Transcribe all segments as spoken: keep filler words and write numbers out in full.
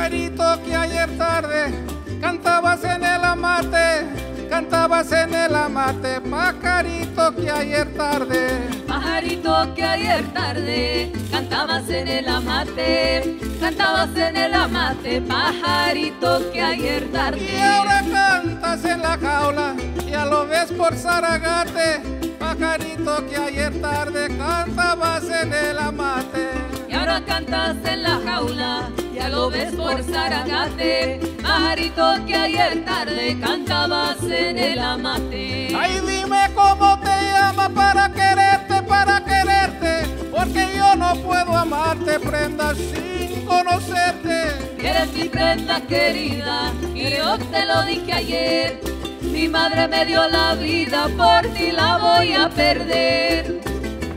Pajarito que ayer tarde cantabas en el amate, cantabas en el amate, pajarito que ayer tarde. Pajarito que ayer tarde cantabas en el amate, cantabas en el amate, pajarito que ayer tarde. Y ahora cantas en la jaula, ya lo ves por Zaragate, pajarito que ayer tarde cantabas en el amate. Y ahora cantas en la jaula, ya lo ves por Zaragate, pajarito que ayer tarde cantabas en el amate. Ay, dime cómo te llamas para quererte, para quererte, porque yo no puedo amarte, prenda, sin conocerte. Eres mi prenda querida y yo te lo dije ayer. Mi madre me dio la vida, por ti la voy a perder.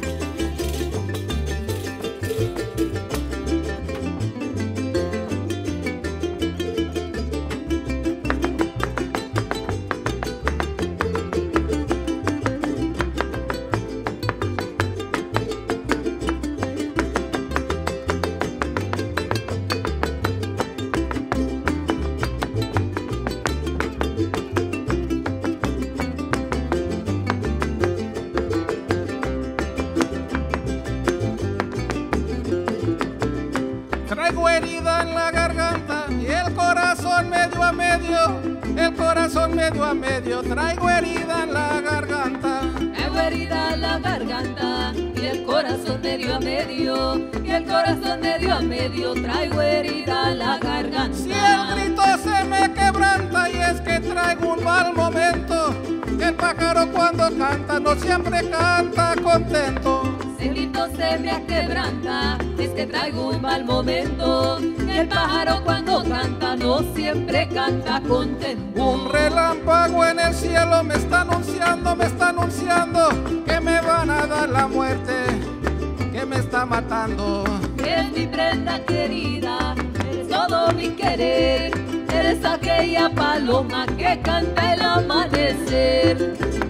Traigo herida en la garganta y el corazón medio a medio, el corazón medio a medio, traigo herida en la garganta. Traigo herida en la garganta y el corazón medio a medio, y el corazón medio a medio, traigo herida en la garganta. Si el grito se me quebranta y es que traigo un mal momento, el pájaro cuando canta no siempre canta contento. El grito se me quebranta, es que traigo un mal momento. El pájaro cuando canta no siempre canta contento. Un relámpago en el cielo me está anunciando, me está anunciando que me van a dar la muerte, que me está matando. Eres mi prenda querida, eres todo mi querer, eres aquella paloma que canta el amanecer.